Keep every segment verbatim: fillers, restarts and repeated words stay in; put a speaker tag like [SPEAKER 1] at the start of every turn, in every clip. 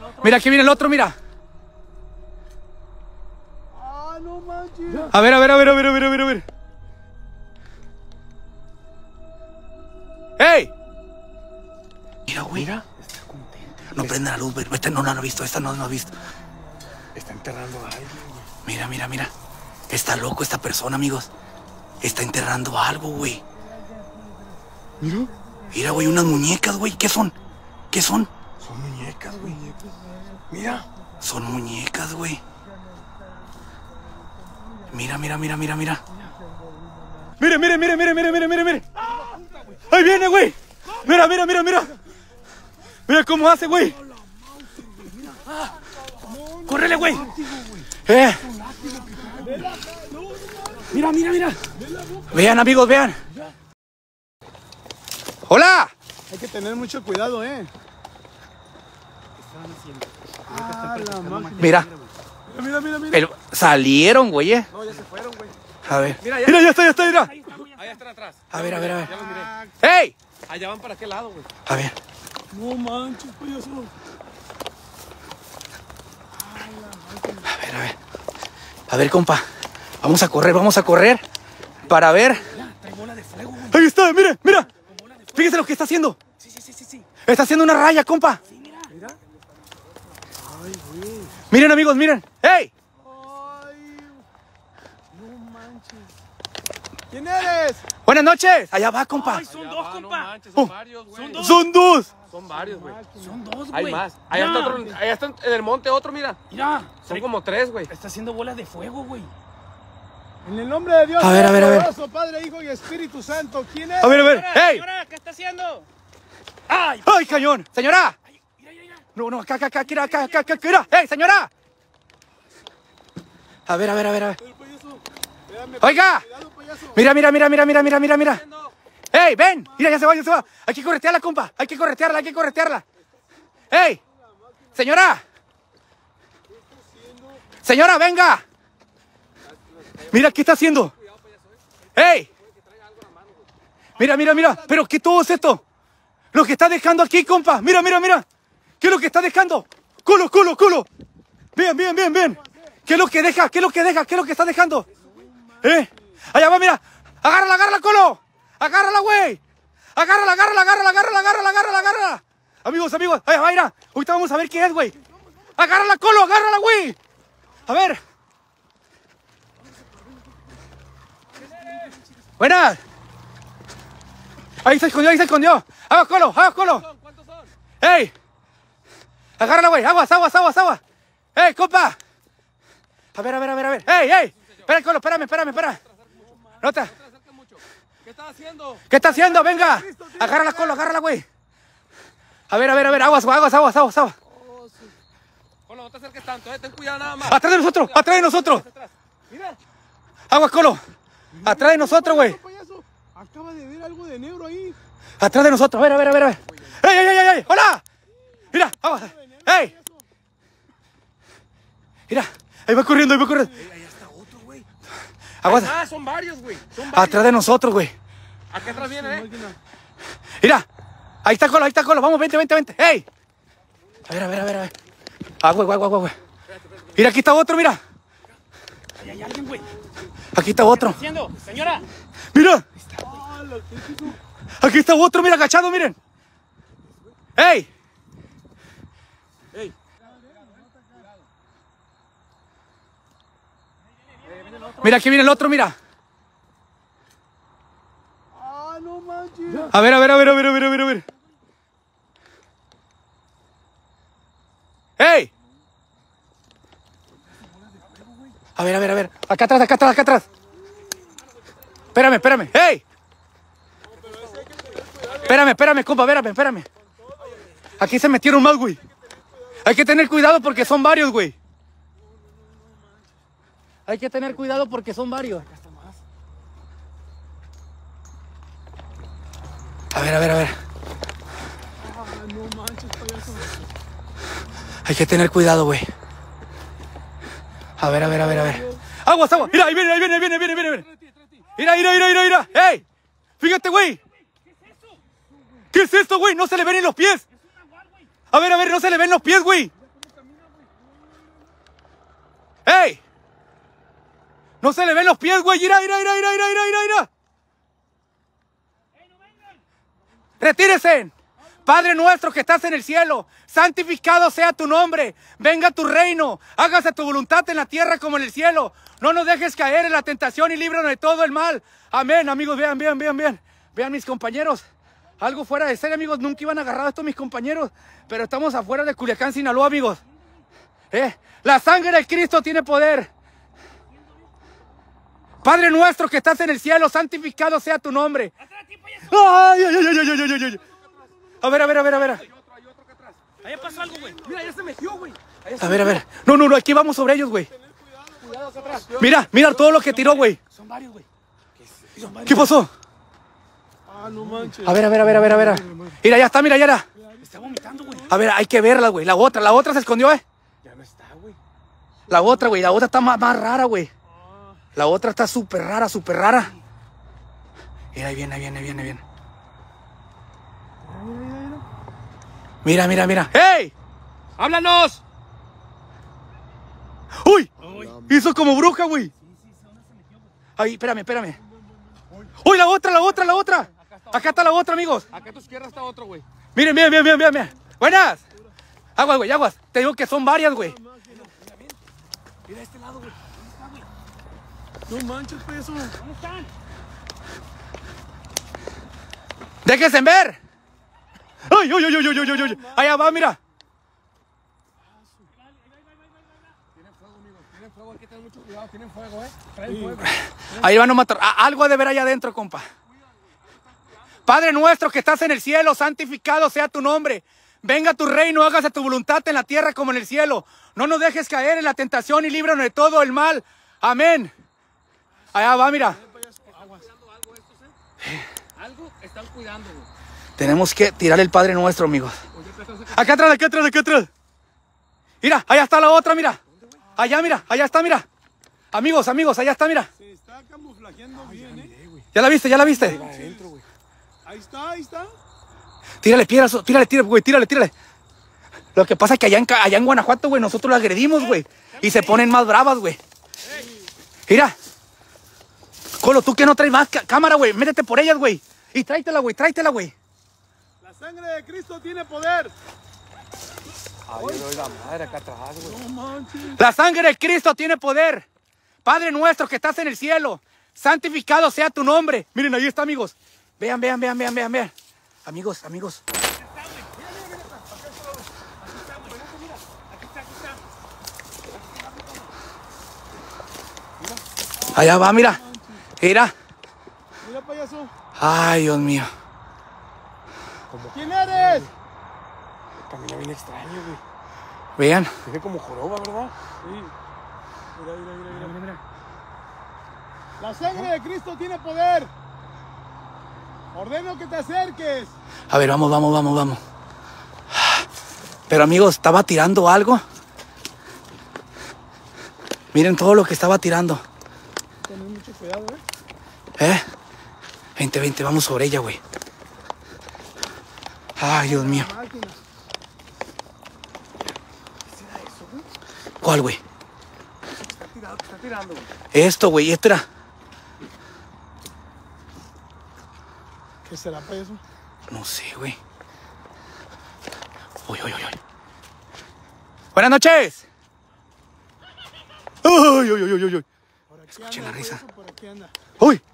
[SPEAKER 1] Mira, aquí viene el otro, mira.
[SPEAKER 2] Ah, no manches.
[SPEAKER 1] A ver, a ver, a ver, a ver, a ver, a ver, a ver. ¡Ey! Mira, güey.
[SPEAKER 2] Mira.
[SPEAKER 1] No prenda la luz, güey. Esta no la han visto, esta no la han visto.
[SPEAKER 2] Está enterrando a alguien.
[SPEAKER 1] Mira, mira, mira. Está loco esta persona, amigos. Está enterrando algo, güey.
[SPEAKER 2] Mira.
[SPEAKER 1] Mira, güey, unas muñecas, güey. ¿Qué son? ¿Qué son?
[SPEAKER 2] Son muñecas, güey. Mira.
[SPEAKER 1] Son muñecas, güey. Mira, mira, mira, mira, mira. Mire, mire, mire, mire, mire, mire, mire, mire. Ahí viene, güey. Mira, mira, mira, mira. Mira cómo hace, güey. Córrele, güey. Eh. Mira, mira, mira. Vean, amigos, vean. ¡Hola!
[SPEAKER 2] Hay que tener mucho cuidado, eh. Ah, la máquina.
[SPEAKER 1] Mira.
[SPEAKER 2] Mira, mira, mira.
[SPEAKER 1] Pero salieron, güey, eh.
[SPEAKER 2] No, ya se fueron, güey.
[SPEAKER 1] A ver. Mira, ya, mira, ya está, ya está, mira.
[SPEAKER 3] Allá están atrás.
[SPEAKER 1] A ver, a ver, a ver.
[SPEAKER 3] Ya los miré.
[SPEAKER 1] ¡Ey!
[SPEAKER 3] Allá van para aquel lado, güey.
[SPEAKER 1] A ver.
[SPEAKER 2] No manches, payaso.
[SPEAKER 1] A ver, a ver. A ver, compa. Vamos a correr, vamos a correr. Para ver.
[SPEAKER 2] Trae bola de fuego, güey.
[SPEAKER 1] Ahí está, mire, mira. Fíjese lo que está haciendo.
[SPEAKER 2] Sí, sí, sí, sí, sí.
[SPEAKER 1] Está haciendo una raya, compa.
[SPEAKER 2] Sí, mira. Mira. Ay, güey.
[SPEAKER 1] Miren, amigos, miren. ¡Ey!
[SPEAKER 2] Ay. No manches. ¿Quién eres?
[SPEAKER 1] Buenas noches. Allá va, compa.
[SPEAKER 2] Ay, son
[SPEAKER 3] Allá
[SPEAKER 2] dos,
[SPEAKER 3] va, no
[SPEAKER 2] compa.
[SPEAKER 3] manches, son
[SPEAKER 1] Oh.
[SPEAKER 3] varios, güey.
[SPEAKER 2] Son dos.
[SPEAKER 1] Son dos.
[SPEAKER 3] Son varios, güey.
[SPEAKER 2] Son dos, güey.
[SPEAKER 3] Hay más. Allá está otro, allá está en el monte otro, mira.
[SPEAKER 2] Mira.
[SPEAKER 3] Son como tres, güey.
[SPEAKER 2] Está haciendo bolas de fuego, güey. En el nombre de Dios,
[SPEAKER 1] A ver, a ver, a ver.
[SPEAKER 2] Todopoderoso, Padre, Hijo y Espíritu Santo. ¿Quién es?
[SPEAKER 1] A ver, a ver. ¡Ey!
[SPEAKER 2] Señora, ¿qué está haciendo? ¡Ay!
[SPEAKER 1] ¡Ay, cañón! ¡Señora!
[SPEAKER 2] Mira, mira, mira.
[SPEAKER 1] No, no, acá, acá, acá, acá, acá, acá, acá, acá. ¡Ey, señora! A ver, a ver, a ver, a ver.
[SPEAKER 2] El payaso. Espérame,
[SPEAKER 1] Oiga.
[SPEAKER 2] cuidado, payaso.
[SPEAKER 1] Mira, mira, mira, mira, mira, mira, mira, mira. ¡Ey, ven! Mira, ya se va, ya se va. Hay que corretearla, compa. Hay que corretearla, hay que corretearla. ¡Ey! Señora. Señora, venga. Mira, ¿qué está haciendo? ¡Ey! Mira, mira, mira. ¿Pero qué todo es esto? Lo que está dejando aquí, compa. Mira, mira, mira. ¿Qué es lo que está dejando? ¡Culo, culo, culo! Bien, bien, bien, bien. ¿Qué es lo que deja? ¿Qué es lo que deja? ¿Qué es lo que está dejando? ¿Eh? Allá va, mira. Agárrala, agárrala, culo. Agárrala, güey. Agárrala, agárrala, agárrala, agárrala, agárrala, agárrala, agárrala. Amigos, amigos. Allá va, mira. Ahorita vamos a ver qué es, güey. Agárrala, culo, agárrala, güey. A ver. Buenas. Ahí se escondió, ahí se escondió. Aguas, colo, aguas, colo.
[SPEAKER 3] ¿Cuántos son?
[SPEAKER 1] ¡Ey! Agárrala, güey. Aguas, aguas, aguas, aguas. ¡Ey, compa! A ver, a ver, a ver, a ver. ¡Ey, ey! Espera, colo, espérame, espérame, espera. Nota.
[SPEAKER 3] No te acerques mucho. ¿Qué estás haciendo?
[SPEAKER 1] ¿Qué está haciendo? Venga. Agárrala, colo, agárrala, güey. A ver, a ver, a ver. Aguas, aguas, aguas, aguas, aguas.
[SPEAKER 3] Colo, no te acerques tanto, eh. Ten cuidado nada más.
[SPEAKER 1] Atrás de nosotros, atrás de nosotros.
[SPEAKER 2] Mira.
[SPEAKER 1] Aguas, colo. Atrás de nosotros, güey.
[SPEAKER 2] Payaso, acaba de ver algo de negro ahí.
[SPEAKER 1] Atrás de nosotros. A ver, a ver, a ver, a ver. ¡Ey, ey, ey, ey! ¡Hola! Mira, aguas. ¡Ey! Mira, ahí va corriendo, ahí va corriendo.
[SPEAKER 2] Ahí está otro, güey.
[SPEAKER 1] Aguas.
[SPEAKER 3] Ah, son varios, güey. Son varios.
[SPEAKER 1] Atrás de nosotros, güey.
[SPEAKER 3] Acá atrás viene, eh.
[SPEAKER 1] Mira, ahí está Colo, ahí está Colo. Vamos, vente, vente, vente. ¡Ey! A ver, a ver, a ver, a ver. Ah, güey, güey, güey, güey. Mira, aquí está otro, mira.
[SPEAKER 2] Ahí hay alguien, güey.
[SPEAKER 1] Aquí está otro.
[SPEAKER 2] Haciendo, señora.
[SPEAKER 1] Mira. Aquí está otro, mira, agachado, miren. ¡Ey!
[SPEAKER 3] Ey.
[SPEAKER 1] Mira, aquí viene el otro, mira.
[SPEAKER 2] Ah, no manches.
[SPEAKER 1] A ver, a ver, a ver, a ver, a ver, a ver, a ver. ¡Ey! A ver, a ver, a ver. Acá atrás, acá atrás, acá atrás. Espérame, espérame. ¡Ey! Espérame, espérame, compa, espérame, espérame. Aquí se metieron más, güey. Hay que tener cuidado porque son varios, güey. Hay que tener cuidado porque son varios. A ver, a ver, a ver.
[SPEAKER 2] Ah, no manches, payaso.
[SPEAKER 1] Hay que tener cuidado, güey. A ver, a ver, a ver, a ver. Aguas, aguas. Mira, ahí viene, ahí viene, ahí viene, viene, viene, viene. Mira, mira, mira, mira, mira. ¡Ey! Fíjate, güey. ¿Qué es esto, güey? No se le ven ni los pies. A ver, a ver, no se le ven los pies, güey. ¡Ey! No se le ven los pies, güey. Mira, mira, mira, mira, mira, mira, mira. Retírese. Padre nuestro que estás en el cielo, santificado sea tu nombre. Venga tu reino. Hágase tu voluntad en la tierra como en el cielo. No nos dejes caer en la tentación y líbranos de todo el mal. Amén, amigos. Vean, vean, vean, vean. Vean mis compañeros. Algo fuera de serie, amigos. Nunca iban a agarrar a estos mis compañeros. Pero estamos afuera de Culiacán, Sinaloa, amigos. ¿Eh? La sangre de Cristo tiene poder. Padre nuestro que estás en el cielo, santificado sea tu nombre. Ay, ay, ay, ay, ay, ay, ay. A ver, a ver, a ver, a ver.
[SPEAKER 2] Ahí pasó algo, güey. Mira, ya se metió, güey.
[SPEAKER 1] A ver, a ver. No, no, no, aquí vamos sobre ellos, güey. Mira, mira todo lo que tiró, güey.
[SPEAKER 2] Son varios, güey.
[SPEAKER 1] ¿Qué pasó?
[SPEAKER 2] Ah, no manches.
[SPEAKER 1] A ver, a ver, a ver, a ver, a ver. Mira, ya está, mira, ya era.
[SPEAKER 2] Está vomitando, güey.
[SPEAKER 1] A ver, hay que verla, güey. La otra, la otra se escondió, eh.
[SPEAKER 2] Ya no está, güey.
[SPEAKER 1] La otra, güey, la otra está más, más rara, güey. La otra está súper rara, súper rara. Mira, ahí viene, ahí viene, ahí viene, ahí viene. Mira, mira, mira. ¡Hey!
[SPEAKER 3] ¡Háblanos!
[SPEAKER 1] ¡Uy! Hizo como bruja, güey. Ahí, espérame, espérame. ¡Uy, la otra, la otra, la otra! Acá está la otra, amigos.
[SPEAKER 3] Acá a tu izquierda está otro, güey.
[SPEAKER 1] Miren, miren, miren, miren, miren. Buenas. Aguas, güey, aguas. Te digo que son varias, güey.
[SPEAKER 2] Mira este lado, güey. No manches, peso. ¿Dónde están?
[SPEAKER 1] ¡Déjense ver! ¡Ay, ay, ay, ay, ay, ay, ay! Allá va, mira.
[SPEAKER 3] Tienen fuego, amigos. Tienen fuego. Hay que tener mucho cuidado. Tienen fuego, eh. Traen fuego.
[SPEAKER 1] Ahí van a matar. Ah, algo ha de ver allá adentro, compa. Padre nuestro que estás en el cielo, santificado sea tu nombre. Venga tu reino, hágase tu voluntad en la tierra como en el cielo. No nos dejes caer en la tentación y líbranos de todo el mal. Amén. Allá va, mira.
[SPEAKER 3] Algo están cuidando, güey.
[SPEAKER 1] Tenemos que tirar el Padre Nuestro, amigos. Acá atrás, acá atrás, acá atrás. Mira, allá está la otra, mira. Allá, mira, allá está, mira. Amigos, amigos, allá está, mira.
[SPEAKER 2] Se está camuflajeando bien, eh.
[SPEAKER 1] ¿Ya la viste? ¿Ya la viste?
[SPEAKER 2] Adentro, güey. Ahí está, ahí está.
[SPEAKER 1] Tírale piedras, tírale, tírale, güey, tírale, tírale. Lo que pasa es que allá en, Ca- allá en Guanajuato, güey, nosotros la agredimos, güey. Y se ponen más bravas, güey. Mira. Colo, tú que no traes más ca- cámara, güey. Métete por ellas, güey. Y tráetela, güey, tráetela, güey.
[SPEAKER 2] La sangre de Cristo tiene poder.
[SPEAKER 3] Ay, yo doy la madre acá atrás, güey.
[SPEAKER 2] No manches.
[SPEAKER 1] La sangre de Cristo tiene poder. Padre nuestro que estás en el cielo, santificado sea tu nombre. Miren, ahí está, amigos. Vean, vean, vean, vean, vean, vean. Amigos, amigos. Allá va, mira. Mira.
[SPEAKER 2] Mira, payaso.
[SPEAKER 1] Ay, Dios mío.
[SPEAKER 2] ¿Quién eres?
[SPEAKER 3] Camina bien extraño, güey.
[SPEAKER 1] Vean.
[SPEAKER 3] Tiene como joroba, ¿verdad?
[SPEAKER 2] Sí. Mira, mira, mira, mira, mira. La sangre de Cristo tiene poder. Ordeno que te acerques.
[SPEAKER 1] A ver, vamos, vamos, vamos, vamos. Pero amigos, estaba tirando algo. Miren todo lo que estaba tirando.
[SPEAKER 2] Tener mucho cuidado, eh.
[SPEAKER 1] ¿Eh? Vente, vente, vamos sobre ella, güey. Ay, Dios mío.
[SPEAKER 2] Máquina.
[SPEAKER 1] ¿Cuál, güey?
[SPEAKER 3] Está tirando, está tirando, güey.
[SPEAKER 1] Esto, güey, esto era.
[SPEAKER 2] ¿Qué será, payaso?
[SPEAKER 1] No sé, güey. Uy, uy, uy, uy. Buenas noches. Uy, uy, uy, uy, uy.
[SPEAKER 2] Por aquí
[SPEAKER 1] Escuchen
[SPEAKER 2] anda,
[SPEAKER 1] la risa.
[SPEAKER 2] payaso, por aquí anda.
[SPEAKER 1] Uy.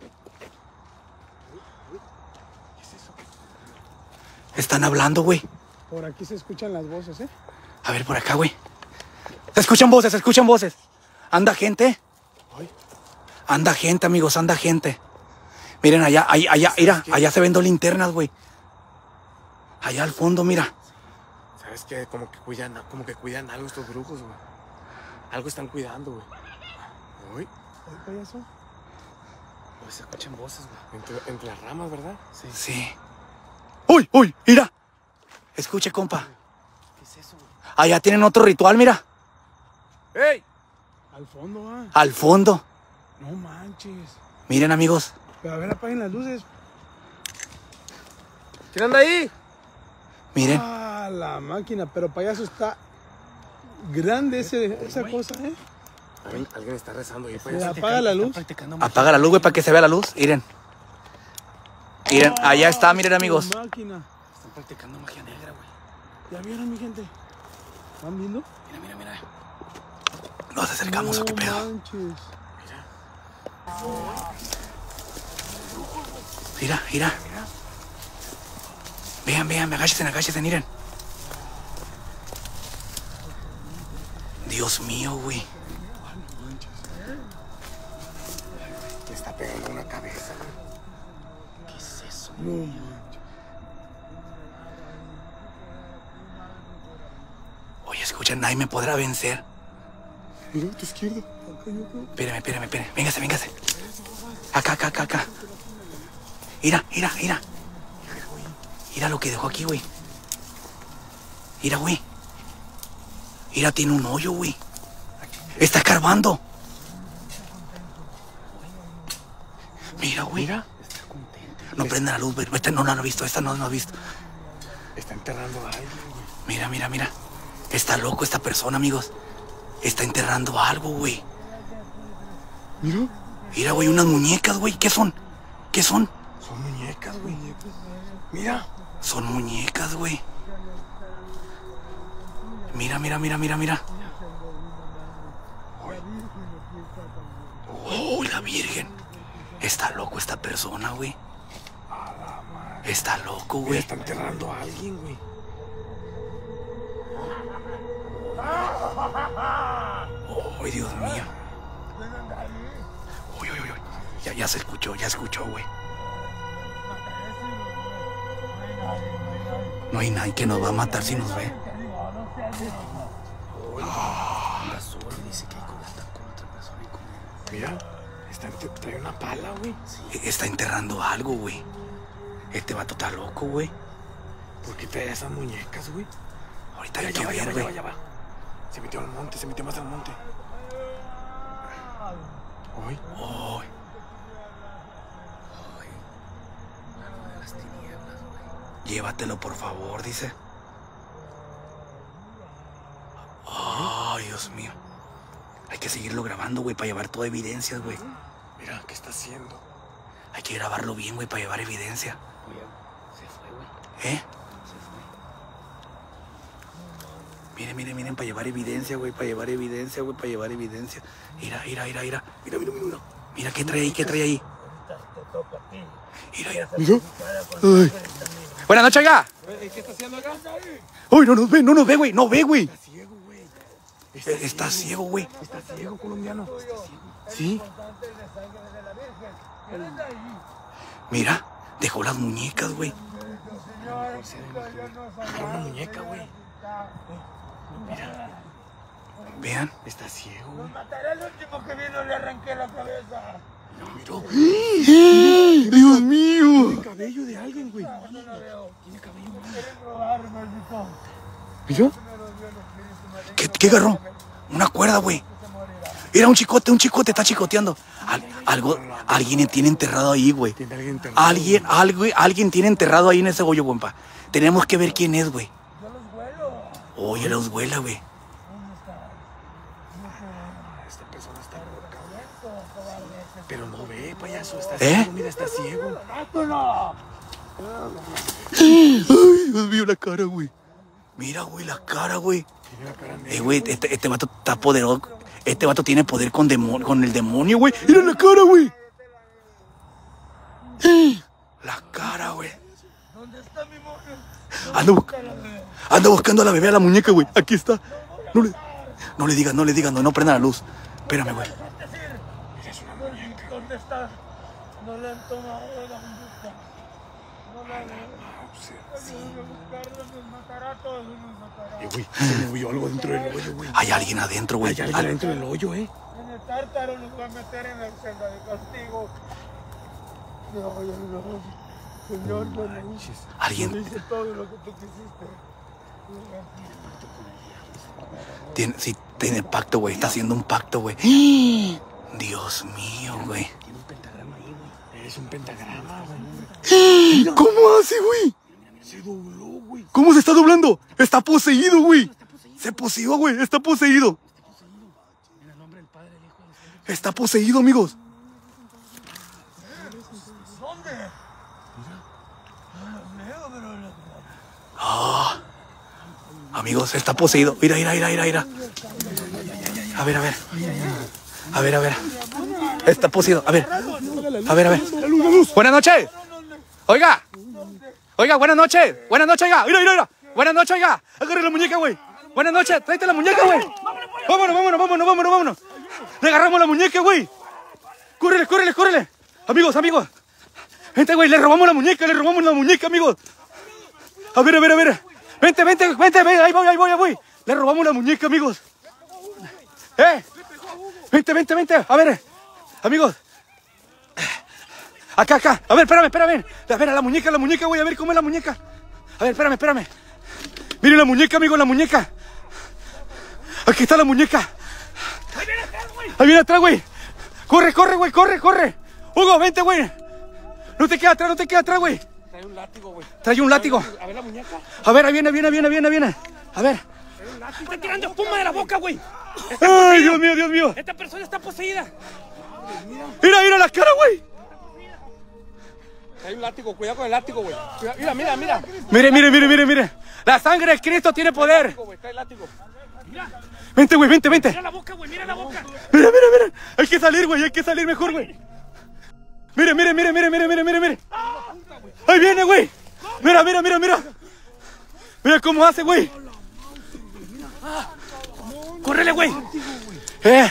[SPEAKER 1] Están hablando, güey.
[SPEAKER 2] Por aquí se escuchan las voces, eh.
[SPEAKER 1] A ver, por acá, güey. Se escuchan voces, se escuchan voces. Anda gente. Anda gente, amigos, anda gente. Miren allá, allá, allá, mira, allá se ven dos linternas, güey. Allá al fondo, mira.
[SPEAKER 3] ¿Sabes qué? Como que cuidan, como que cuidan algo estos brujos, güey. Algo están cuidando, güey. Uy,
[SPEAKER 2] Oye, payaso.
[SPEAKER 3] pues se escuchan voces, güey. Entre, entre las ramas, ¿verdad? Sí.
[SPEAKER 1] Sí. Uy, uy, mira. Escuche, compa.
[SPEAKER 3] ¿Qué es eso, güey?
[SPEAKER 1] Allá tienen otro ritual, mira.
[SPEAKER 3] ¡Ey!
[SPEAKER 2] Al fondo, ah.
[SPEAKER 1] Al fondo.
[SPEAKER 2] No manches.
[SPEAKER 1] Miren, amigos.
[SPEAKER 2] Pero a ver, apaguen las luces.
[SPEAKER 3] ¿Quién anda ahí?
[SPEAKER 1] Miren.
[SPEAKER 2] Ah, la máquina. Pero payaso está grande ese, esa cosa, eh.
[SPEAKER 3] Alguien, alguien está rezando ahí,
[SPEAKER 2] Mira,
[SPEAKER 3] payaso.
[SPEAKER 2] apaga la luz.
[SPEAKER 1] Apaga la luz, güey, para que se vea la luz. Miren. Miren, allá está, miren, amigos.
[SPEAKER 2] Máquina.
[SPEAKER 1] Están practicando magia negra, güey.
[SPEAKER 2] ¿Ya vieron, mi gente? ¿Están viendo?
[SPEAKER 1] Mira, mira, mira. Nos acercamos, ¿o qué pedo?
[SPEAKER 2] Manches.
[SPEAKER 1] Mira, mira. Vean, vean, agáchense, agáchense, miren. Dios mío, güey.
[SPEAKER 3] Le está pegando una cabeza, güey.
[SPEAKER 1] ¿Qué es eso?
[SPEAKER 2] No manches.
[SPEAKER 1] Oye, escuchen, nadie me podrá vencer.
[SPEAKER 3] Mira, a tu izquierda.
[SPEAKER 2] Acá yo creo.
[SPEAKER 1] Espérame, espérame, espérame. Véngase, véngase. Acá, acá, acá, acá. Mira, mira, mira. Mira lo que dejó aquí, güey. Mira, güey. Mira, tiene un hoyo, güey. Está escarbando. Mira, güey.
[SPEAKER 3] Mira.
[SPEAKER 1] No prenda la luz, güey. Esta no la ha visto, esta no la ha visto.
[SPEAKER 3] Está enterrando a alguien, güey.
[SPEAKER 1] Mira, mira, mira. Está loco esta persona, amigos. Está enterrando algo, güey.
[SPEAKER 3] Mira.
[SPEAKER 1] Mira, güey, unas muñecas, güey. ¿Qué son? ¿Qué son?
[SPEAKER 3] Son muñecas, güey. Mira.
[SPEAKER 1] Son muñecas, güey. Mira, mira, mira, mira, mira. Oh, la Virgen. Está loco esta persona, güey. Está loco,
[SPEAKER 3] Mira,
[SPEAKER 1] güey.
[SPEAKER 3] está enterrando a alguien, güey.
[SPEAKER 1] Ay, Dios mío. Uy, uy, uy, uy. Ya, ya se escuchó, ya escuchó, güey. No hay nadie que nos va a matar si nos ve.
[SPEAKER 3] Mira. Está enter- trae una pala, güey.
[SPEAKER 1] Está enterrando algo, güey. Este vato está loco, güey.
[SPEAKER 3] ¿Por qué trae esas muñecas, güey?
[SPEAKER 1] Ahorita
[SPEAKER 3] Mira,
[SPEAKER 1] hay
[SPEAKER 3] ya
[SPEAKER 1] que
[SPEAKER 3] va, ya
[SPEAKER 1] ver,
[SPEAKER 3] va, ya va,
[SPEAKER 1] güey.
[SPEAKER 3] ya va. Se metió al monte, se metió más al monte. Ay.
[SPEAKER 1] Ay. Llévatelo, por favor, dice. Ay, Dios mío. Hay que seguirlo grabando, güey, para llevar toda evidencia, güey.
[SPEAKER 3] Mira, ¿qué está haciendo?
[SPEAKER 1] Hay que grabarlo bien, güey, para llevar evidencia.
[SPEAKER 4] Se fue, güey.
[SPEAKER 1] ¿Eh? Miren, miren, miren, para llevar evidencia, güey, para llevar evidencia, güey, para llevar evidencia. Mira, mira, mira, mira. Mira, mira, mira, mira. Mira, ¿qué trae ahí? ¿Qué trae ahí? Mira, mira.
[SPEAKER 3] Mira.
[SPEAKER 1] Ay. Buenas noches, acá.
[SPEAKER 2] ¿Qué está haciendo acá?
[SPEAKER 1] Uy, no nos ve, no nos ve, güey, no ve, güey.
[SPEAKER 3] Está ciego, güey.
[SPEAKER 1] Eh, Está ciego, güey.
[SPEAKER 3] Está ciego, colombiano. Está ciego. Sí.
[SPEAKER 1] Mira, dejó las muñecas, güey.
[SPEAKER 3] Agarra una muñeca, güey.
[SPEAKER 1] Vean.
[SPEAKER 3] Está ciego, güey.
[SPEAKER 2] Mataré al último que vino, le arranqué la cabeza.
[SPEAKER 1] Dios mío.
[SPEAKER 3] Tiene cabello de alguien, güey. Tiene cabello, güey.
[SPEAKER 2] Quieren robarme, mijo.
[SPEAKER 3] ¿Mira?
[SPEAKER 1] ¿Qué, qué agarró? Una cuerda, güey. Era un chicote, un chicote, está chicoteando. Al- algo, alguien tiene enterrado ahí, güey.
[SPEAKER 3] Tiene alguien enterrado.
[SPEAKER 1] Alguien, algo, alguien tiene enterrado ahí en ese hoyo, güey. Tenemos que ver quién es, güey.
[SPEAKER 2] Yo los vuelo.
[SPEAKER 1] Oye, los vuela, güey.
[SPEAKER 3] Esta persona está loca, güey. Pero no ve, payaso. Está
[SPEAKER 1] ¿Eh?
[SPEAKER 3] ciego, mira, está ciego.
[SPEAKER 2] ¡Vámonos!
[SPEAKER 1] Ay, Dios mío, la cara, güey. Mira, güey, la cara, güey.
[SPEAKER 3] Tiene la cara negra.
[SPEAKER 1] Eh, güey, este, este vato está poderoso. Este vato tiene poder con, demo- con el demonio, güey. Mira la cara, güey. La cara, güey.
[SPEAKER 2] ¿Dónde está mi mujer?
[SPEAKER 1] Anda, busca- anda buscando a la bebé, a la muñeca, güey. Aquí está. No le, no le digas, no le digas, no, no prenda la luz. Espérame, güey.
[SPEAKER 2] ¿Dónde está? No le han tomado la muñeca. No la han Ayúdenme a buscarla, nos matará a todos, nos matará.
[SPEAKER 3] Eh, güey, se me movió algo dentro del hoyo, güey.
[SPEAKER 1] Hay alguien adentro, güey.
[SPEAKER 3] Hay alguien
[SPEAKER 1] Al-
[SPEAKER 3] adentro del hoyo, eh.
[SPEAKER 2] En el tártaro nos va a meter en la celda de castigo. No, ya no. Señor, yo no.
[SPEAKER 1] Alguien
[SPEAKER 2] Yo hice todo lo que tú quisiste.
[SPEAKER 1] tiene, sí, tiene pacto, güey. Está haciendo un pacto, güey. Dios mío, güey.
[SPEAKER 3] Tiene un pentagrama ahí, güey. Es un pentagrama, güey.
[SPEAKER 1] ¿Cómo hace, güey?
[SPEAKER 3] Se dobló, güey.
[SPEAKER 1] ¿Cómo se está doblando? Está poseído, güey. Se poseyó, güey. Está poseído.
[SPEAKER 3] En el nombre del Padre,
[SPEAKER 1] Está poseído, amigos.
[SPEAKER 2] ¿Dónde?
[SPEAKER 1] Ah, amigos, está poseído. Mira, mira, mira, mira, mira. A ver, a ver. A ver, a ver. Está poseído. A ver. A ver, a ver. Buenas noches. Oiga. Oiga, buenas noches. Buenas noches, oiga. Mira, mira, mira. Buenas noches, oiga. Agarre la muñeca, güey. Buenas noches. Tráete la muñeca, güey. Vámonos, vámonos, vámonos, vámonos, vámonos. Le agarramos la muñeca, güey. Córrele, córrele, córrele. Amigos, amigos. Vente, güey. Le robamos la muñeca, le robamos la muñeca, amigos. A ver, a ver, a ver. Vente, vente, vente, vente. Ahí voy, ahí voy, ahí voy. Le robamos la muñeca, amigos. Eh. Vente, vente, vente. A ver, amigos. Acá, acá. A ver, espérame, espérame. A ver, a la muñeca, la muñeca, güey. A ver cómo es la muñeca. A ver, espérame, espérame. Miren la muñeca, amigo, la muñeca. Aquí está la muñeca.
[SPEAKER 2] Ahí viene atrás, güey.
[SPEAKER 1] Ahí viene atrás, güey. Corre, corre, güey, corre, corre. Hugo, vente, güey. No te queda atrás, no te queda atrás, güey.
[SPEAKER 3] Trae un látigo, güey.
[SPEAKER 1] Trae un látigo.
[SPEAKER 3] A ver la muñeca.
[SPEAKER 1] A ver, ahí viene, viene, viene, viene, viene. A ver.
[SPEAKER 2] Está tirando espuma de la boca, güey.
[SPEAKER 1] Ay, Dios mío, Dios mío.
[SPEAKER 2] Esta persona está poseída.
[SPEAKER 1] Mira, mira la cara, güey.
[SPEAKER 3] Trae un látigo, cuidado con el látigo, güey. Mira, mira, mira.
[SPEAKER 1] Mire, mire, mire, mire, mire. La sangre de Cristo tiene poder.
[SPEAKER 3] Trae látigo.
[SPEAKER 1] Vente, güey, vente, vente.
[SPEAKER 2] Mira la boca, güey, mira la boca.
[SPEAKER 1] Mira, mira, mira. Hay que salir, güey, hay que salir mejor, güey. Mire, mire, mire, mire, mire, mire, mire, mire. Ahí viene, güey. Mira, mira, mira, mira. Mira cómo hace, güey.
[SPEAKER 2] Córrele, güey.
[SPEAKER 1] Eh.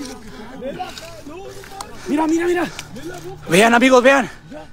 [SPEAKER 2] Mira, mira, mira.
[SPEAKER 1] Vean, amigos, vean.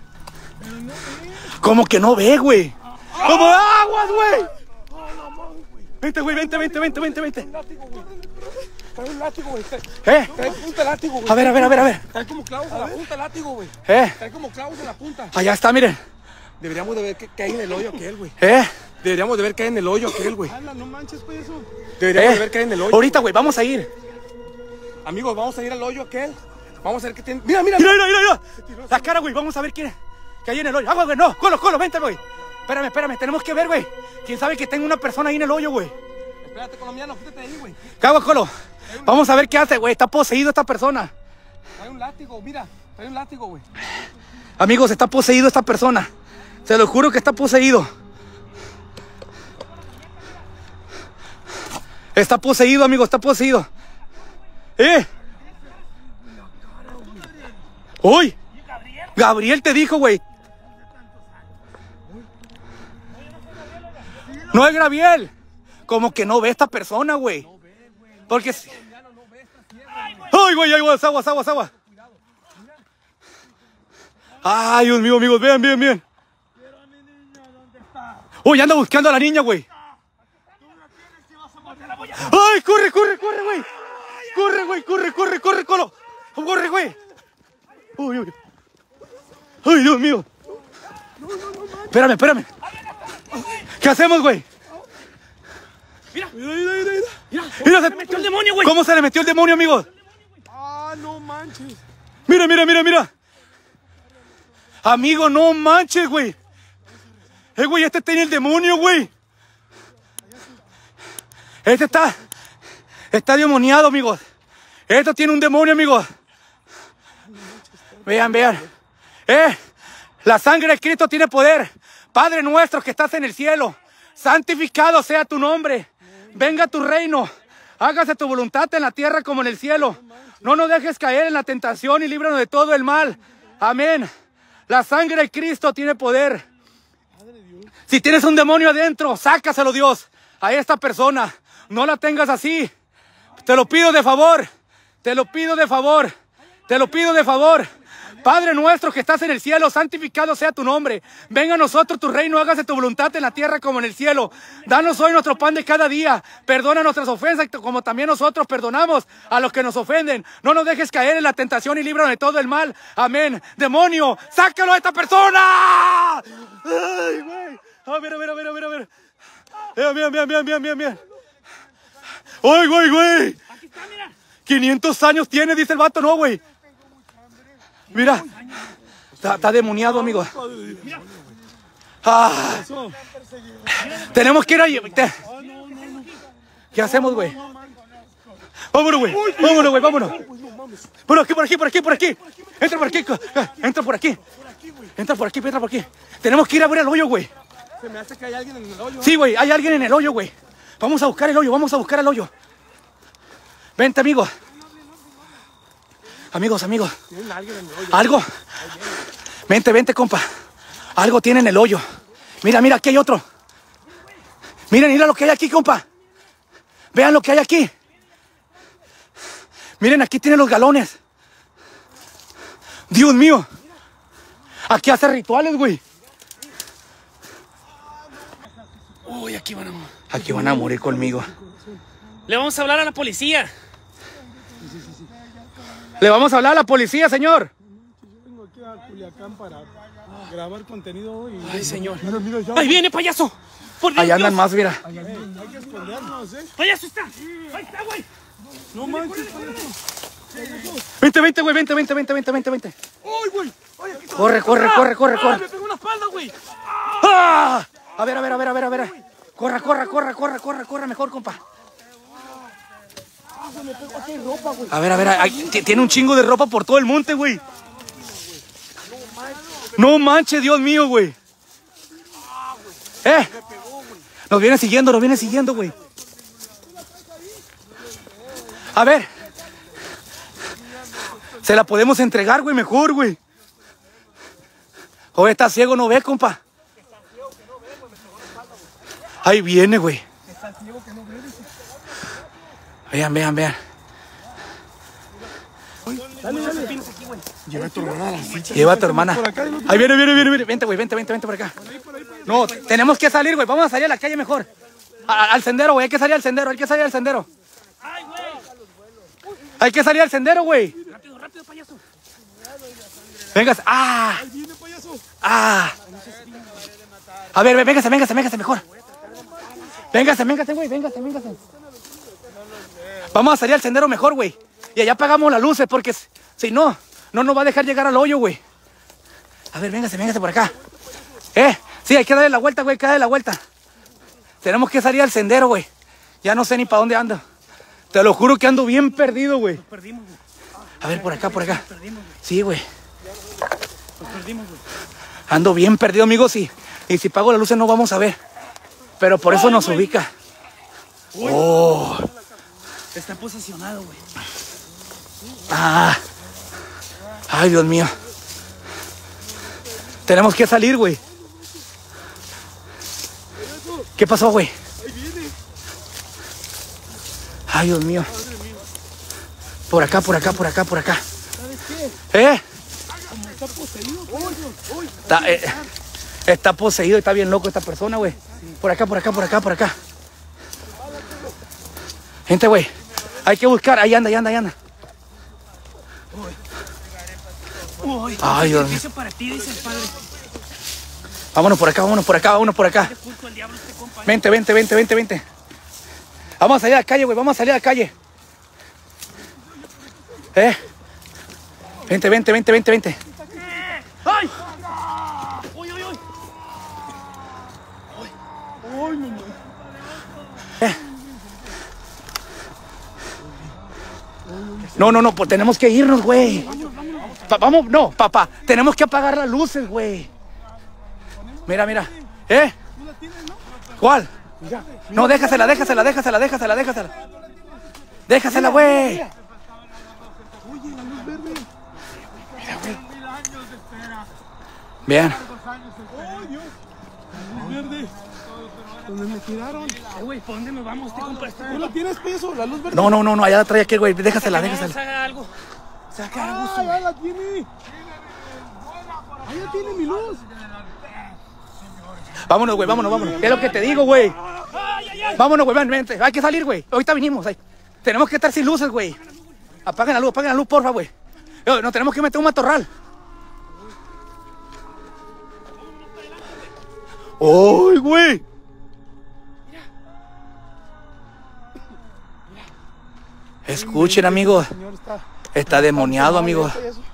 [SPEAKER 1] Como que no ve, güey. Como aguas, güey. Vente, güey, vente, vente, vente, vente, vente.
[SPEAKER 3] Trae un látigo, güey.
[SPEAKER 1] Eh.
[SPEAKER 3] Trae punta de látigo, güey.
[SPEAKER 1] A ver, a ver, a ver, a ver.
[SPEAKER 3] Trae como clavos en la punta el látigo, güey.
[SPEAKER 1] Eh.
[SPEAKER 3] Trae como clavos en la punta.
[SPEAKER 1] Allá está, miren.
[SPEAKER 3] Deberíamos de ver qué, qué hay en el hoyo aquel, güey.
[SPEAKER 1] Eh.
[SPEAKER 3] Deberíamos de ver qué hay en el hoyo aquel, güey.
[SPEAKER 2] No manches, pues eso.
[SPEAKER 3] Deberíamos
[SPEAKER 1] Eh.
[SPEAKER 3] de ver qué hay en el hoyo.
[SPEAKER 1] Ahorita, güey, vamos a ir.
[SPEAKER 3] Amigos, vamos a ir al hoyo aquel. Vamos a ver qué tiene. Mira, mira.
[SPEAKER 1] Mira, mira, mira, mira. La cara, güey, vamos a ver quién es. Que hay en el hoyo. Agua, güey, no. Colo, colo, vente, güey. Espérame, espérame, tenemos que ver, güey. ¿Quién sabe que tengo una persona ahí en el hoyo, güey?
[SPEAKER 3] Espérate, colombiano, quítate ahí, güey.
[SPEAKER 1] Cago, colo. Vamos a ver qué hace, güey. Está poseído esta persona.
[SPEAKER 3] Trae un látigo, mira. Trae un látigo, güey.
[SPEAKER 1] Amigos, está poseído esta persona. Se lo juro que está poseído. Está poseído, amigo, está poseído. ¿Eh? ¡Uy! Gabriel te dijo, güey. No es Gabriel. Como que no ve esta persona, güey. Porque... si- ¡Ay, güey! ¡Ay, güey! ¡Aguas, aguas, aguas! ¡Ay, Dios mío, amigos! Vean, vean, vean. ¡Uy, anda buscando a la niña, güey! ¡Ay, corre, corre, corre, güey! ¡Corre, güey! ¡Corre, corre, corre, colo! ¡Corre, güey! ¡Uy, uy! ¡Ay, Dios mío! Espérame, espérame. ¿Qué hacemos, güey?
[SPEAKER 2] Mira,
[SPEAKER 3] Mira, mira, mira, mira.
[SPEAKER 2] mira.
[SPEAKER 1] Mira,
[SPEAKER 2] Se metió el demonio, güey.
[SPEAKER 1] ¿Cómo se le metió el demonio, amigos?
[SPEAKER 3] Ah, no manches.
[SPEAKER 1] Mira, mira, mira, mira. Amigo, no manches, güey. Eh, güey, este tiene el demonio, güey. Este está... Está demoniado, amigos. Esto tiene un demonio, amigos. Vean, vean. Eh, la sangre de Cristo tiene poder. Padre nuestro que estás en el cielo, santificado sea tu nombre. Venga tu reino. Hágase tu voluntad en la tierra como en el cielo. No nos dejes caer en la tentación y líbranos de todo el mal. Amén. La sangre de Cristo tiene poder. Si tienes un demonio adentro, sácaselo, Dios, a esta persona. No la tengas así. Te lo pido de favor. Te lo pido de favor. Te lo pido de favor. Padre nuestro que estás en el cielo, santificado sea tu nombre. Venga a nosotros tu reino, hágase tu voluntad en la tierra como en el cielo. Danos hoy nuestro pan de cada día. Perdona nuestras ofensas como también nosotros perdonamos a los que nos ofenden. No nos dejes caer en la tentación y líbranos de todo el mal. Amén. Demonio, sácalo a esta persona. Ay, güey. A ver, a ver, a ver, a ver, a ver. Bien, bien, bien, bien, bien, bien, bien. Ay, güey, güey.
[SPEAKER 2] Aquí está, mira.
[SPEAKER 1] quinientos años tiene, dice el vato, no, güey. Mira, está, está demoniado, amigo. Ah, tenemos que ir ahí. Te- ¿Qué hacemos, güey? Vámonos, güey. Vámonos, güey, vámonos. Por aquí, por aquí, por aquí, por aquí. Entra por aquí. Entra por aquí. Entra por aquí, entra por aquí. Tenemos que ir a ver el hoyo, güey.
[SPEAKER 3] Se me hace que hay alguien en el hoyo.
[SPEAKER 1] Sí, güey, hay alguien en el hoyo, güey. Vamos a buscar el hoyo, vamos a buscar el hoyo. Vente, amigo. Amigos, amigos.
[SPEAKER 3] Tienen a alguien en el hoyo.
[SPEAKER 1] ¿Algo? Vente, vente, compa. Algo tiene en el hoyo. Mira, mira, aquí hay otro. Miren, mira lo que hay aquí, compa. Vean lo que hay aquí. Miren, aquí tienen los galones. Dios mío. Aquí hace rituales, güey.
[SPEAKER 4] Uy, aquí van a...
[SPEAKER 1] Aquí van a morir conmigo.
[SPEAKER 4] Le vamos a hablar a la policía.
[SPEAKER 1] Le vamos a hablar a la policía, señor.
[SPEAKER 2] Vengo aquí a Culiacán para grabar contenido hoy.
[SPEAKER 4] Ay, señor.
[SPEAKER 2] Mira, mira, ya.
[SPEAKER 4] ¡Ahí viene, payaso! ¡Por Dios,
[SPEAKER 1] Allá andan
[SPEAKER 4] Dios!
[SPEAKER 1] más, mira.
[SPEAKER 2] Hay que escondernos, ¿eh?
[SPEAKER 4] ¡Payaso está! ¡Ahí está, güey!
[SPEAKER 2] No manches.
[SPEAKER 1] Vente, vente, güey, vente, vente, vente, vente, vente, vente.
[SPEAKER 2] ¡Ay, güey! ¡Ay, aquí está!
[SPEAKER 1] Corre, corre, corre, corre,
[SPEAKER 4] ¡Ah,
[SPEAKER 1] corre.
[SPEAKER 4] me pegó una espalda, güey!
[SPEAKER 1] ¡Ah! A ver, a ver, a ver, a ver, a ver. Corra, corra, corra, corra, corra, corra, mejor, compa. A ver, a ver, ahí, tiene un chingo de ropa por todo el monte, güey. No manches, Dios mío, güey. Eh, nos viene siguiendo, nos viene siguiendo, güey. A ver. Se la podemos entregar, güey, mejor, güey. O está ciego, no ve, compa. Ahí viene, güey. Vean, vean, vean.
[SPEAKER 2] Dale, dale.
[SPEAKER 3] Lleva a tu hermana a la ficha.
[SPEAKER 1] Lleva a tu hermana.
[SPEAKER 2] Por acá, del otro
[SPEAKER 1] Ahí viene, viene, viene, viene. Vente, güey, vente, vente, vente por acá. No, tenemos que salir, güey. Vamos a salir a la calle mejor. A- al sendero, güey. Hay que salir al sendero, hay que salir al sendero.
[SPEAKER 4] ¡Ay, güey!
[SPEAKER 1] Hay que salir al sendero, güey.
[SPEAKER 4] ¡Rápido, rápido, payaso!
[SPEAKER 1] Vengas. Ah,
[SPEAKER 2] Ahí viene, payaso.
[SPEAKER 1] ah. A ver, ve- véngase, véngase, véngase mejor. Véngase, véngase, güey, véngase, véngase. Vamos a salir al sendero mejor, güey. Y allá apagamos las luces porque si- si no, no nos va a dejar llegar al hoyo, güey. A ver, véngase, véngase por acá. Eh, sí, hay que darle la vuelta, güey, hay que darle la vuelta. Tenemos que salir al sendero, güey. Ya no sé ni para dónde ando. Te lo juro que ando bien perdido, güey.
[SPEAKER 4] Perdimos, güey.
[SPEAKER 1] A ver, por acá, por acá.
[SPEAKER 4] Perdimos, güey.
[SPEAKER 1] Sí, güey.
[SPEAKER 4] Nos perdimos, güey.
[SPEAKER 1] Ando bien perdido, amigos, y, y si pago las luces no vamos a ver. Pero por eso nos ubica. Oh,
[SPEAKER 4] Está posicionado, güey.
[SPEAKER 1] ah. Ay, Dios mío. Tenemos que salir, güey. ¿Qué pasó, güey? Ay, Dios mío. Por acá, por acá, por acá, por acá. ¿Eh? Está, eh, está poseído, está bien loco esta persona, güey. Por acá, por acá, por acá, por acá. Gente, güey. Hay que buscar. Ahí anda, ahí anda, ahí anda.
[SPEAKER 4] Uy,
[SPEAKER 1] Ay, Dios mío.
[SPEAKER 4] sacrificio para ti, dice el padre.
[SPEAKER 1] Vámonos por acá, vámonos por acá, vámonos por acá.
[SPEAKER 4] Culto al diablo este compa.
[SPEAKER 1] Vente, vente, vente, vente, vente. Vamos a salir a la calle, güey. Vamos a salir a la calle. ¿Eh? Vente, vente, vente, vente, vente.
[SPEAKER 4] ¡Ay! ¡Uy, uy, uy!
[SPEAKER 1] ¿Eh? No, no, no, pues tenemos que irnos, güey. Pa- vamos, no, papá. Tenemos que apagar las luces, güey. Mira, mira. ¿Eh? ¿Cuál? No, déjasela, déjasela, déjasela, déjasela, déjasela. Déjasela, güey. Bien.
[SPEAKER 2] Verde. ¿Dónde me tiraron?
[SPEAKER 4] Eh, güey, ¿por dónde nos vamos? Este compa está...
[SPEAKER 2] ¿Tú la tienes, peso? La luz verde.
[SPEAKER 1] No, no, no, no, allá la trae aquí, güey. Déjasela,
[SPEAKER 4] Que no nos
[SPEAKER 1] déjasela.
[SPEAKER 4] haga algo. Se va a quedar a gusto,
[SPEAKER 2] Ah,
[SPEAKER 4] güey.
[SPEAKER 2] ya la tiene. Ahí ya tiene mi luz.
[SPEAKER 1] Vámonos, güey, vámonos, vámonos. ¿Qué es lo que te digo, güey?
[SPEAKER 4] ¡Ay, ay, ay!
[SPEAKER 1] Vámonos, güey, ven, vente. Hay que salir, güey. Ahorita vinimos. Ahí. Tenemos que estar sin luces, güey. Apaguen la luz, apaguen la luz, porfa, güey. Yo, Nos tenemos que meter un matorral. ¡Ay, güey! Escuchen, amigos.
[SPEAKER 2] El señor está.
[SPEAKER 1] Está demoniado, amigos.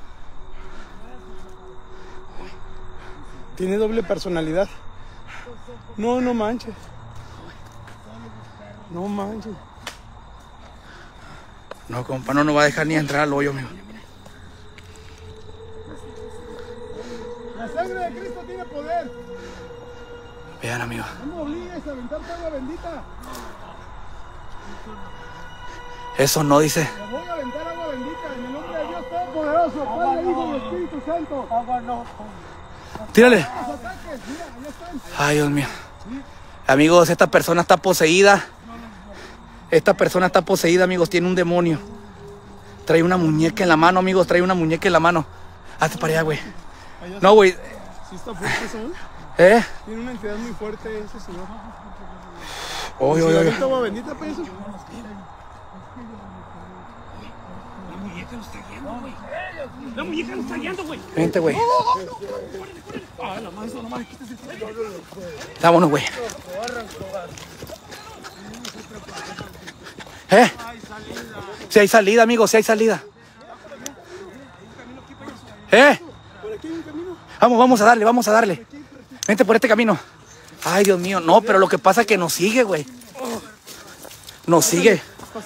[SPEAKER 2] Tiene doble personalidad. No, no manches. No manches.
[SPEAKER 1] No, compa, no nos va a dejar ni entrar al hoyo, amigo.
[SPEAKER 2] La sangre de Cristo tiene poder.
[SPEAKER 1] Vean, amigo.
[SPEAKER 2] No me obligues a aventarte agua bendita.
[SPEAKER 1] Eso no dice.
[SPEAKER 2] Te voy a aventar agua bendita en el nombre de Dios Todopoderoso, Padre, Hijo y Espíritu Santo. Agua no.
[SPEAKER 1] Tírale.
[SPEAKER 2] Los ataques, mira, ahí están.
[SPEAKER 1] Ay, Dios mío. Amigos, esta persona está poseída. Esta persona está poseída, amigos. Tiene un demonio. Trae una muñeca en la mano, amigos. Trae una muñeca en la mano. Hazte para allá, güey. No, güey.
[SPEAKER 2] Sí está fuerte eso, ¿eh?
[SPEAKER 1] ¿Eh?
[SPEAKER 2] Tiene una entidad muy fuerte ese señor.
[SPEAKER 1] Oye,
[SPEAKER 2] Si
[SPEAKER 1] oye,
[SPEAKER 2] le
[SPEAKER 1] oye.
[SPEAKER 2] avienta agua bendita, pues eso.
[SPEAKER 4] La muñeca lo está guiando, güey. La muñeca lo está guiando, güey.
[SPEAKER 1] Vente, güey.
[SPEAKER 4] Ah, la más, la más, quítese.
[SPEAKER 1] Vámonos, güey. ¿Eh? Si hay salida, amigos, si hay salida. ¿Eh? Vamos, vamos a darle, vamos a darle. Vente por este camino. Ay, Dios mío, no, pero lo que pasa es que nos sigue, güey. Nos sigue.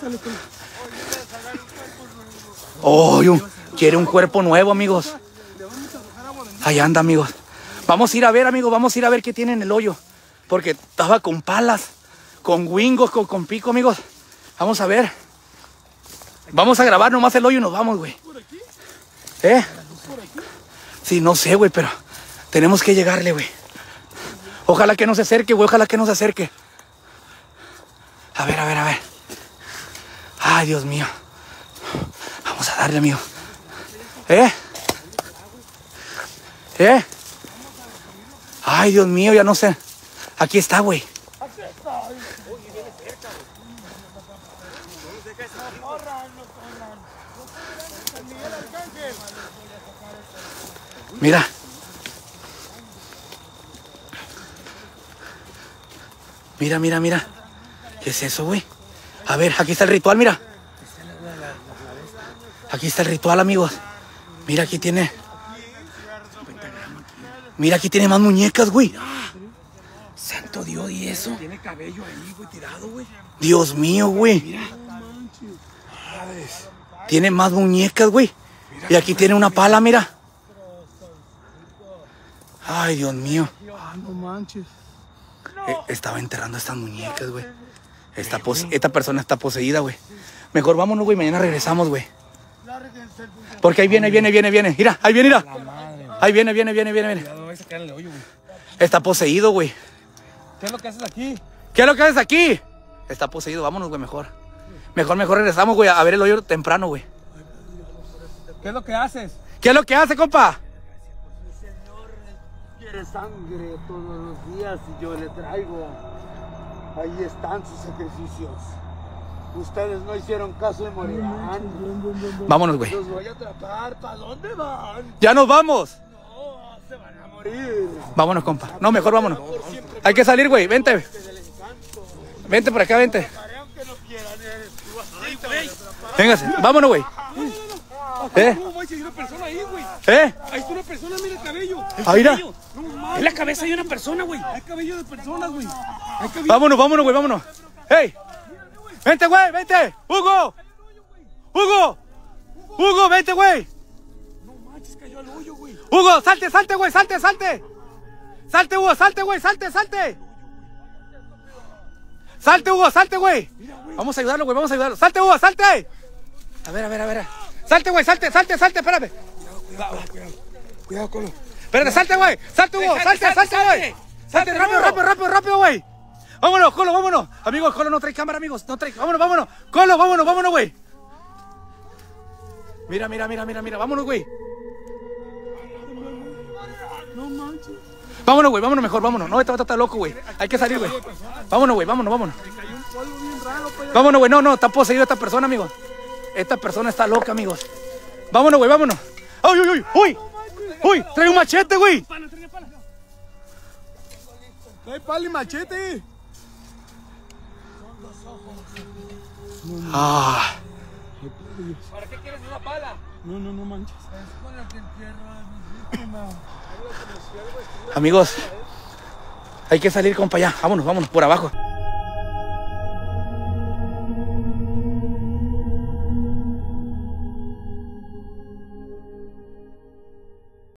[SPEAKER 1] Oh, quiere un cuerpo nuevo, amigos. Ahí anda, amigos. Vamos a ir a ver, amigos, vamos a ir a ver qué tiene en el hoyo. Porque estaba con palas, con wingos, con, con pico, amigos. Vamos a ver. Vamos a grabar nomás el hoyo y nos vamos, güey. ¿Eh? Sí, no sé, güey, pero tenemos que llegarle, güey. Ojalá que no se acerque, güey, ojalá que no se acerque. A ver, a ver, a ver. Ay, Dios mío. Vamos a darle, amigo. ¿Eh? ¿Eh? Ay, Dios mío, ya no sé. Aquí está, güey. Mira. Mira, mira, mira. ¿Qué es eso, güey? A ver, aquí está el ritual, mira. Aquí está el ritual, amigos. Mira, aquí tiene. Mira, aquí tiene más muñecas, güey. Santo Dios, ¿y eso?
[SPEAKER 4] Tiene cabello ahí, güey, tirado, güey.
[SPEAKER 1] Dios mío, güey. Tiene más muñecas, güey. Y aquí tiene una pala, mira. Ay, Dios mío.
[SPEAKER 2] Ah, no manches.
[SPEAKER 1] Eh, estaba enterrando estas muñecas, güey. Esta, pos- esta persona está poseída, güey. Mejor vámonos, güey. Mañana regresamos, güey. Porque ahí viene, ahí viene, viene, viene. Mira, ahí viene, mira. Ahí viene, viene, viene, viene, viene.
[SPEAKER 4] Voy a sacar el hoyo, güey.
[SPEAKER 1] Está poseído, güey.
[SPEAKER 4] ¿Qué es lo que haces aquí?
[SPEAKER 1] ¿Qué es lo que haces aquí? Está poseído. Vámonos, güey, mejor. Mejor, mejor regresamos, güey, a ver el hoyo temprano, güey.
[SPEAKER 4] ¿Qué es lo que haces?
[SPEAKER 1] ¿Qué es lo que hace, compa?
[SPEAKER 2] Quiere sangre todos los días y yo le traigo. Ahí están sus sacrificios. Ustedes no hicieron caso y morirán.
[SPEAKER 1] Vámonos, güey.
[SPEAKER 2] Los voy a atrapar. ¿Para dónde van?
[SPEAKER 1] ¡Ya nos vamos!
[SPEAKER 2] No, se van a morir.
[SPEAKER 1] Vámonos, compa. No, mejor vámonos. Hay que salir, güey. Vente. Vente por acá, vente.
[SPEAKER 2] Aunque no quieran, eres tú.
[SPEAKER 4] Ay, güey.
[SPEAKER 1] Véngase. Vámonos, güey. ¿Eh?
[SPEAKER 4] No, güey, si hay una persona ahí, güey.
[SPEAKER 1] ¿Eh?
[SPEAKER 4] Ahí está una persona, mira el cabello. El
[SPEAKER 1] Ahí, mira.
[SPEAKER 4] cabello. No, mames. En la cabeza hay una persona, güey. Hay cabello de personas, güey. Hay cabello.
[SPEAKER 1] Vámonos, vámonos, güey, vámonos. ¡Hey! ¡Vente, güey! ¡Vente! ¡Hugo! ¡Hugo! ¡Hugo, vente, güey!
[SPEAKER 4] No manches, cayó al hoyo, güey.
[SPEAKER 1] ¡Hugo, salte, salte, güey! ¡Salte, salte! ¡Salte, Hugo! ¡Salte, güey! ¡Salte, salte! ¡Salte, Hugo! ¡Salte, güey! Vamos a ayudarlo, güey, vamos a ayudarlo. ¡Salte, Hugo! ¡Salte! A ver, a ver, a ver. ¡Salte, güey! ¡Salte, salte, salte! Espérame.
[SPEAKER 2] Cuidado, Colo.
[SPEAKER 1] Espérate, salte, güey. ¡Salte, Hugo!
[SPEAKER 4] Salte,
[SPEAKER 1] ¡Salte,
[SPEAKER 4] salte,
[SPEAKER 1] salte, güey!
[SPEAKER 4] salte.
[SPEAKER 1] ¡Salte,
[SPEAKER 4] Salte,
[SPEAKER 1] rápido,
[SPEAKER 4] Hugo.
[SPEAKER 1] rápido, rápido, rápido, güey! ¡Vámonos, Colo, vámonos! Amigos, Colo no trae cámara, amigos. No trae. Vámonos, vámonos. Colo, vámonos, vámonos, güey. Mira, mira, mira, mira, mira. Vámonos, güey.
[SPEAKER 2] No manches.
[SPEAKER 1] Vámonos, güey, vámonos mejor, vámonos. No, este vato está loco, güey. Hay que salir, güey. Vámonos, güey, vámonos, vámonos.
[SPEAKER 2] Hay un polvo bien raro, pues.
[SPEAKER 1] Vámonos, güey. No, no, está poseído esta persona, amigos. Esta persona está loca, amigos. Vámonos, güey, vámonos. ¡Uy, uy, uy! ¡Uy! ¡Uy! ¡Trae un machete, güey!
[SPEAKER 4] Pana, trae pana.
[SPEAKER 2] Hay pala y machete.
[SPEAKER 1] Ah.
[SPEAKER 4] ¿Para qué quieres una pala?
[SPEAKER 2] No, no, no manches. Es con la que entierro a mis víctimas.
[SPEAKER 1] Amigos, hay que salir, compa, ya. Vámonos, vámonos, por abajo.